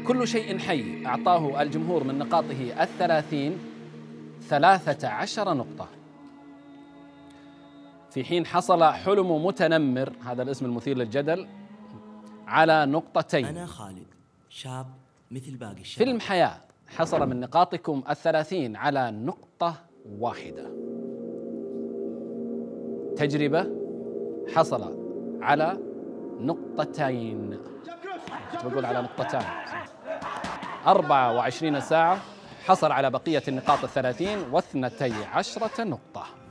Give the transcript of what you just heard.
كل شيء حي أعطاه الجمهور من نقاطه 30 13 نقطة، في حين حصل حلم متنمر، هذا الاسم المثير للجدل، على نقطتين. أنا خالد، شاب مثل باقي الشباب. فيلم حياة حصل من نقاطكم 30 على نقطة واحدة. تجربة حصل على نقطتين، كنت بقول على نقطتان. 24 ساعة حصل على بقية النقاط 30 و12 نقطة.